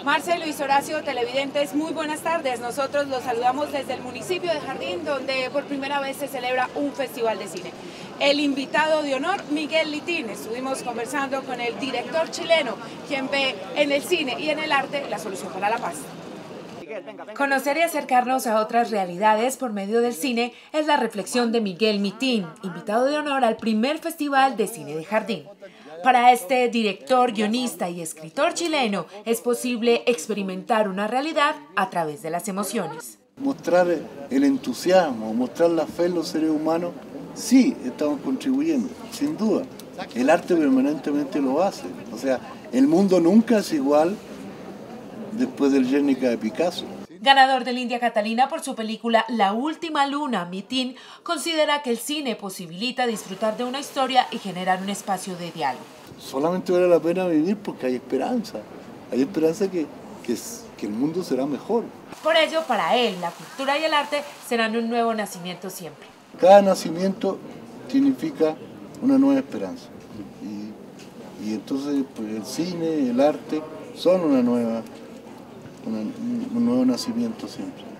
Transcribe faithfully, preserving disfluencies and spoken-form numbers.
Marce, Luis Horacio, televidentes, muy buenas tardes. Nosotros los saludamos desde el municipio de Jardín, donde por primera vez se celebra un festival de cine. El invitado de honor, Miguel Litín. Estuvimos conversando con el director chileno, quien ve en el cine y en el arte la solución para la paz. Conocer y acercarnos a otras realidades por medio del cine es la reflexión de Miguel Litín, invitado de honor al primer Festival de Cine de Jardín. Para este director, guionista y escritor chileno, es posible experimentar una realidad a través de las emociones. Mostrar el entusiasmo, mostrar la fe en los seres humanos, sí, estamos contribuyendo, sin duda. El arte permanentemente lo hace. O sea, el mundo nunca es igual después del Guernica de Picasso. Ganador del India Catalina por su película La Última Luna, Litín considera que el cine posibilita disfrutar de una historia y generar un espacio de diálogo. Solamente vale la pena vivir porque hay esperanza. Hay esperanza que, que, que el mundo será mejor. Por ello, para él, la cultura y el arte serán un nuevo nacimiento siempre. Cada nacimiento significa una nueva esperanza. Y, y entonces pues, el cine, el arte son una nueva, una, un nuevo nacimiento siempre.